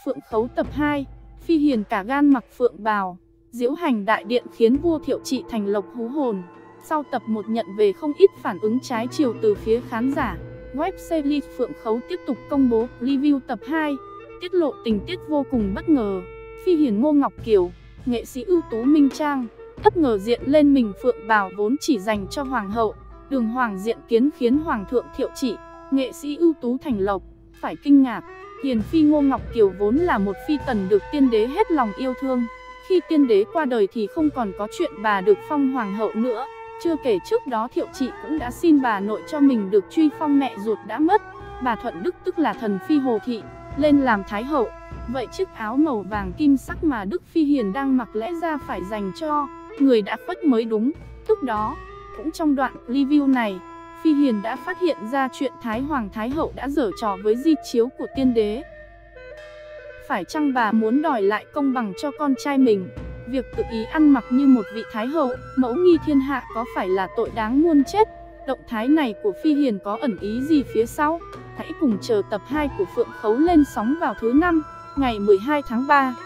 Phượng Khấu tập 2. Phi Hiền cả gan mặc phượng bào, diễu hành đại điện khiến vua Thiệu Trị thành lộc hú hồn. Sau tập 1 nhận về không ít phản ứng trái chiều từ phía khán giả. Web series Phượng Khấu tiếp tục công bố review tập 2, tiết lộ tình tiết vô cùng bất ngờ. Phi Hiền Ngô Ngọc Kiều, nghệ sĩ ưu tú Minh Trang, bất ngờ diện lên mình phượng bào vốn chỉ dành cho hoàng hậu, đường hoàng diện kiến khiến hoàng thượng Thiệu Trị, nghệ sĩ ưu tú thành lộc, phải kinh ngạc. Hiền phi Ngô Ngọc Kiều vốn là một phi tần được tiên đế hết lòng yêu thương. Khi tiên đế qua đời thì không còn có chuyện bà được phong hoàng hậu nữa. Chưa kể trước đó Thiệu Trị cũng đã xin bà nội cho mình được truy phong mẹ ruột đã mất, bà Thuận Đức tức là thần phi Hồ Thị, lên làm thái hậu. Vậy chiếc áo màu vàng kim sắc mà Đức Phi Hiền đang mặc lẽ ra phải dành cho người đã khuất mới đúng. Lúc đó, cũng trong đoạn review này, Phi Hiền đã phát hiện ra chuyện Thái Hoàng Thái Hậu đã giở trò với di chiếu của tiên đế. Phải chăng bà muốn đòi lại công bằng cho con trai mình? Việc tự ý ăn mặc như một vị Thái Hậu, mẫu nghi thiên hạ có phải là tội đáng muôn chết? Động thái này của Phi Hiền có ẩn ý gì phía sau? Hãy cùng chờ tập 2 của Phượng Khấu lên sóng vào thứ 5, ngày 12 tháng 3.